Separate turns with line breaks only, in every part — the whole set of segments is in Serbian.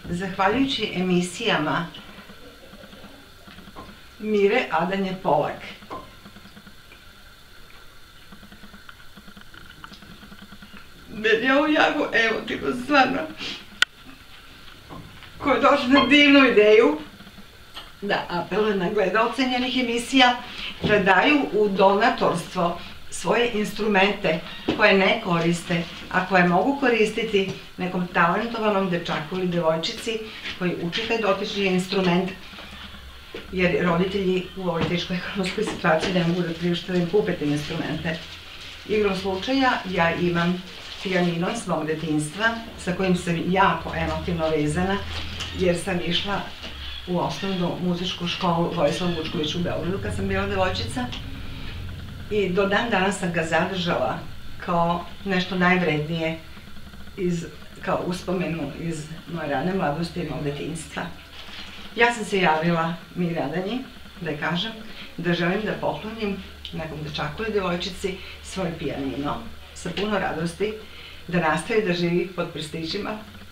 zahvaljujući emisijama Mire Adanje Polak, meni je ovo jako emotivno, stvarno, ko je došao na divnu ideju da apeluje na gledaoce njenih emisija da daju u donatorstvo svoje instrumente koje ne koriste, a koje mogu koristiti nekom talentovanom dečaku ili devojčici koji uči taj dotični instrument, jer roditelji u ovoj teškoj ekonomskoj situaciji ne mogu da priušte da im kupe te instrumente. Igrom slučaja, ja imam pijanino iz svog detinjstva sa kojim sam jako emotivno vezana, jer sam išla u osnovnu muzičku školu Vojislav Vučković u Beogradu kad sam bila devojčica i do dan danas sam ga zadržala kao nešto najvrednije, kao uspomenu iz moje rane mladosti i mog detinjstva. Ja sam se javila Miri Adanji da je kažem da želim da poklonim nekom dečaku ili devojčici svoj pijanino sa puno radosti, da nastavi da živi pod prstićima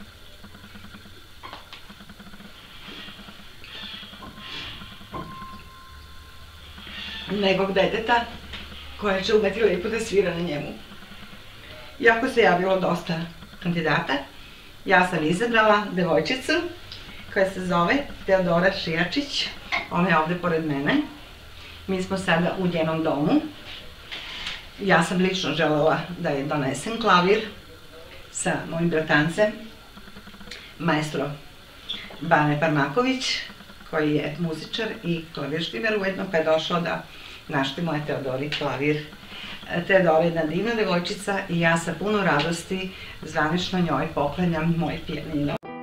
nekog deteta koja će umeti lepo da svira na njemu. Iako se javilo dosta kandidata, ja sam izabrala devojčicu koja se zove Teodora Šijačić, ona je ovde pored mene. Mi smo sada u njenom domu. Ja sam lično želela da je donesem klavir sa mojim bratancem, maestro Bane Parmaković, koji je muzičar i klavirštimer ujedno, pa je došao da našti moje Teodori klavir. Teodora je jedna divna devojčica i ja sa puno radosti zvanično njoj poklanjam moj pijanino.